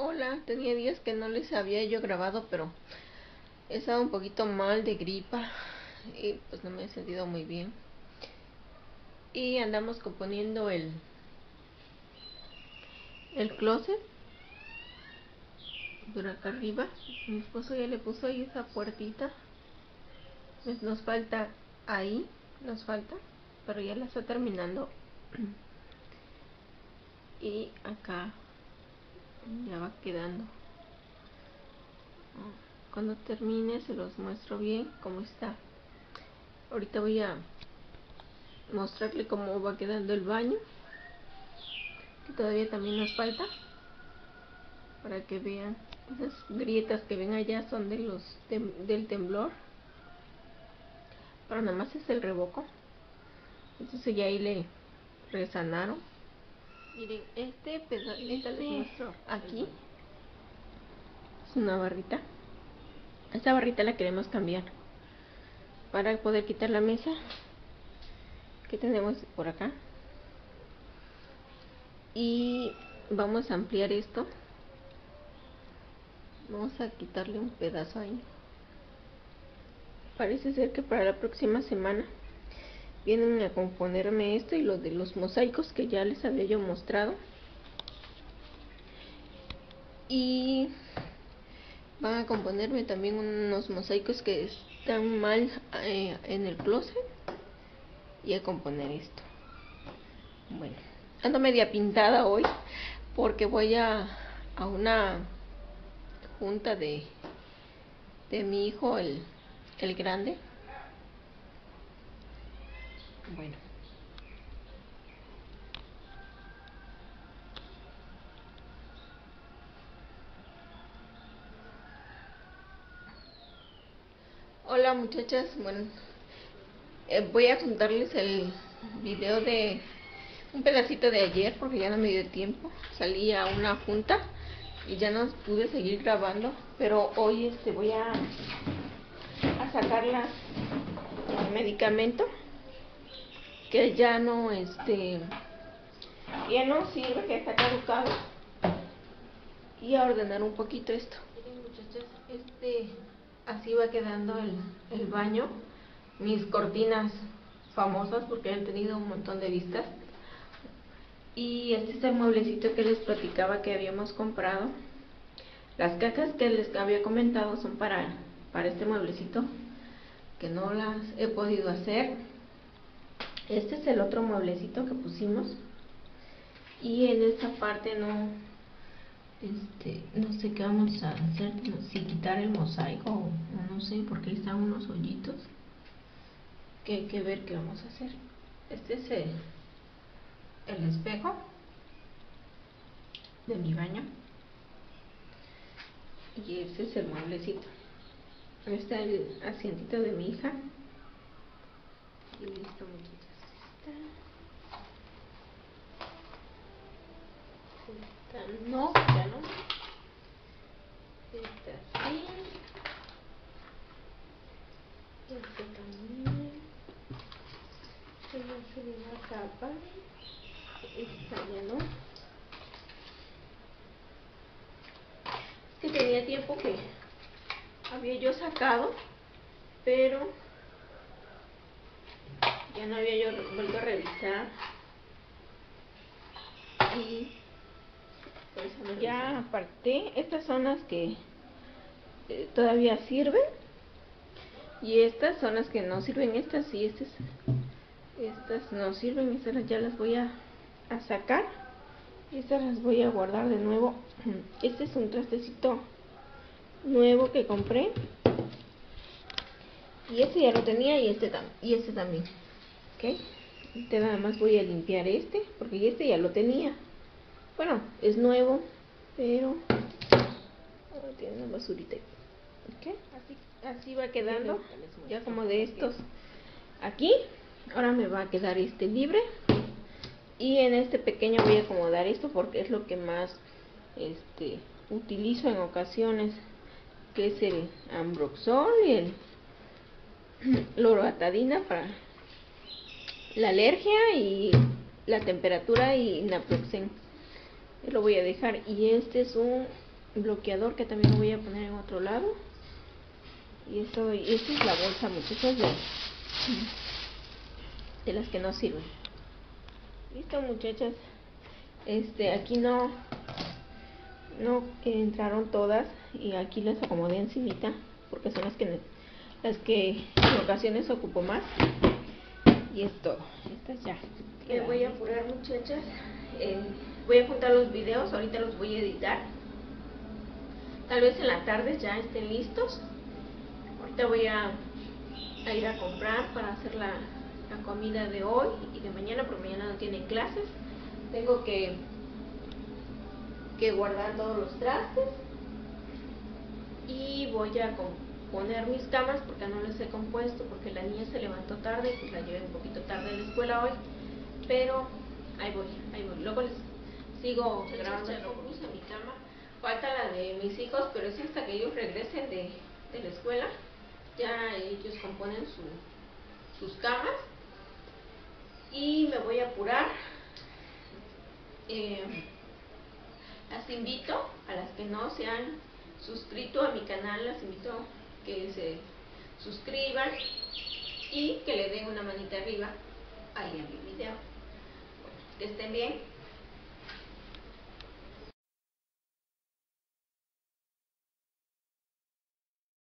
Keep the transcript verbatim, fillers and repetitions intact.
Hola, tenía días que no les había yo grabado, pero he estado un poquito mal de gripa y pues no me he sentido muy bien. Y andamos componiendo el el closet por acá arriba. Mi esposo ya le puso ahí esa puertita. Nos falta ahí, nos falta, pero ya la está terminando. Y acá ya va quedando. Cuando termine se los muestro bien cómo está. Ahorita voy a mostrarle cómo va quedando el baño, que todavía también nos falta, para que vean. Esas grietas que ven allá son de los tem del temblor, pero nada más es el revoco. Entonces ya ahí le resanaron. Miren, este pedacito este, les muestro aquí. Es una barrita. Esta barrita la queremos cambiar para poder quitar la mesa que tenemos por acá, y vamos a ampliar esto. Vamos a quitarle un pedazo ahí. Parece ser que para la próxima semana vienen a componerme esto y lo de los mosaicos que ya les había yo mostrado, y van a componerme también unos mosaicos que están mal eh, en el closet, y a componer esto. Bueno, ando media pintada hoy porque voy a, a una junta de, de mi hijo, el, el grande. Bueno. Hola muchachas, bueno, eh, voy a contarles el video de un pedacito de ayer porque ya no me dio tiempo. Salí a una junta y ya no pude seguir grabando, pero hoy este voy a, a sacar las, el medicamento que ya no este ya no sirve, que está caducado, y a ordenar un poquito esto. Miren muchachas, este así va quedando el, el baño. Mis cortinas famosas porque han tenido un montón de vistas. Y este es el mueblecito que les platicaba que habíamos comprado. Las cajas que les había comentado son para, para este mueblecito, que no las he podido hacer. Este es el otro mueblecito que pusimos. Y en esta parte no este no sé qué vamos a hacer, si quitar el mosaico o no sé, porque ahí están unos hoyitos que hay que ver qué vamos a hacer. Este es el, el espejo de mi baño, y este es el mueblecito. Ahí está el asientito de mi hija. Y listo muchachos, está, está no, ya no, está así, este también, este no se le va a tapar, esta ya no. Es que tenía tiempo que había yo sacado, pero ya no había yo vuelto a revisar, y por eso no ya aparté. Estas son las que eh, todavía sirven, y estas son las que no sirven. Estas y estas, estas no sirven, estas ya las voy a, a sacar, y estas las voy a guardar de nuevo. Este es un trastecito nuevo que compré, y este ya lo tenía, y este, tam y este también. Ok, este nada más voy a limpiar este, porque este ya lo tenía. Bueno, es nuevo, pero ahora tiene una basurita. Ok, así, así va quedando, ya como de estos aquí. Ahora me va a quedar este libre, y en este pequeño voy a acomodar esto porque es lo que más este utilizo en ocasiones, que es el Ambroxol y el Loratadina para la alergia y la temperatura, y Naproxen. Lo voy a dejar. Y este es un bloqueador que también lo voy a poner en otro lado. Y esto, y esta es la bolsa, muchachos, de, de las que no sirven. Listo, muchachas. Este, aquí no no entraron todas y aquí las acomodé encimita porque son las que las que en ocasiones ocupo más. Y es todo. Estas ya. Me voy a apurar, muchachas. Eh, voy a juntar los videos, ahorita los voy a editar. Tal vez en la tarde ya estén listos. Ahorita voy a, a ir a comprar para hacer la, la comida de hoy y de mañana, porque mañana no tienen clases. Tengo que, que guardar todos los trastes. Y voy a poner mis camas porque no les he compuesto, porque la niña se levantó tarde y pues la llevé un poquito tarde a la escuela hoy. Pero ahí voy, ahí voy. Luego les sigo grabando. Ya compuse mi cama. Falta la de mis hijos, pero es hasta que ellos regresen de, de la escuela. Ya ellos componen su, sus camas. Y me voy a apurar. Eh, las invito, a las que no se han suscrito a mi canal, las invito a que se suscriban y que le den una manita arriba ahí a mi video. Bueno, que estén bien.